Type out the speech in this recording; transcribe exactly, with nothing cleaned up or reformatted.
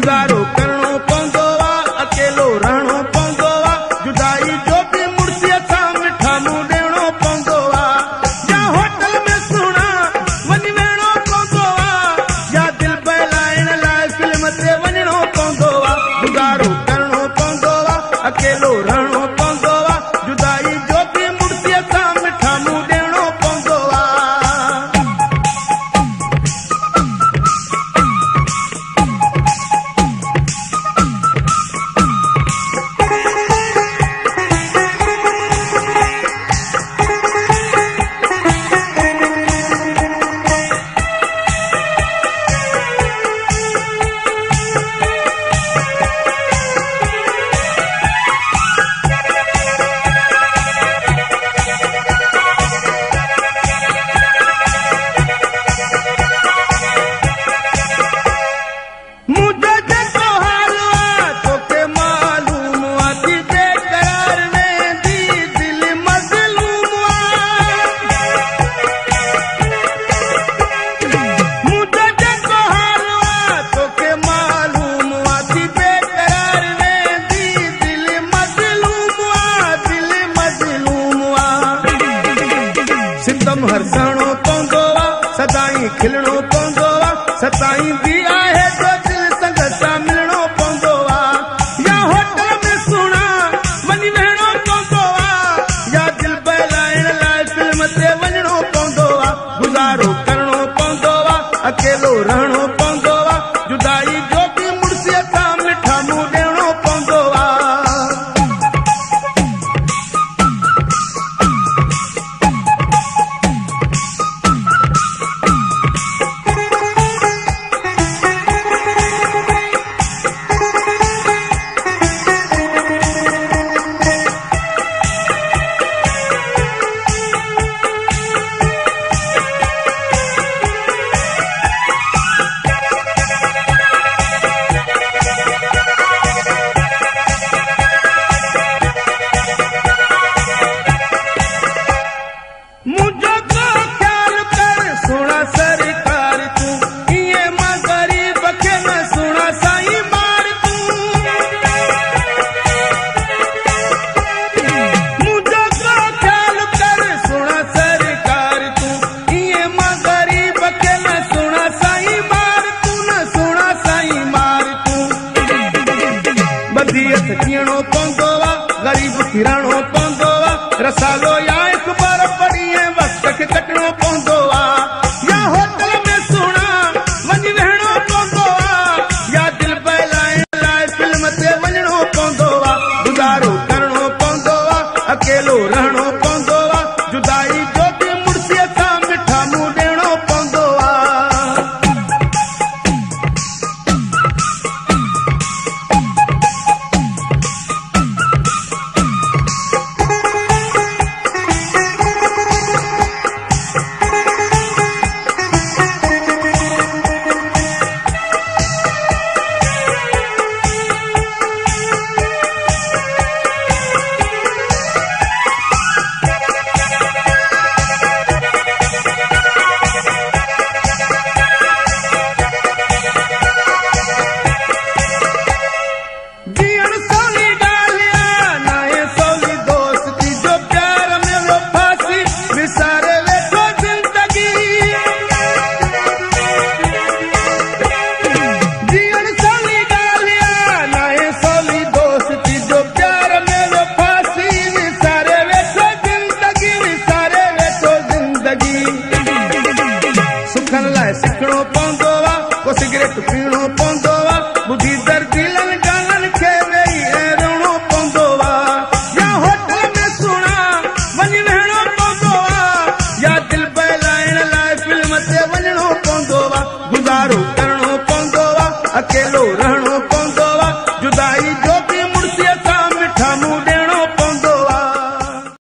गुज़ारो करणो पवंदो आहे, अकेलो रहणो पवंदो आहे, जुदाई जो बि मुड़सीअ सां मिठा मुंहुं ॾियणो पवंदो आहे, या होटल में सुहिणा वञी वेहणो पवंदो आहे, या दिलि बहलाइण लाइ फिल्म ते वञणो पवंदो आहे। गुज़ारो करणो पवंदो आहे, अकेलो रहणो पवंदो आहे, जुदाई जो बि मुड़सीअ सां मिठा मुंहुं ॾियणो पवंदो आहे। हरसणो पवंदो आहे, सदाई खिलणो पवंदो आहे, सताई बि आहे जो दिलि संग सां मिलणो पवंदो आहे, या होटल में सुहिणा वञी वेहणो पवंदो आहे, या दिलि बहलाइण लाइ फिल्म ते वञणो पवंदो आहे। गुज़ारो करणो पवंदो आहे, अकेलो रहणो पवंदो आहे, जुदाई जो बि मुड़सीअ सां मिठा मुंहुं ॾियणो पवंदो आहे। जीअणो पवंदो आहे, ग़रीब किराणो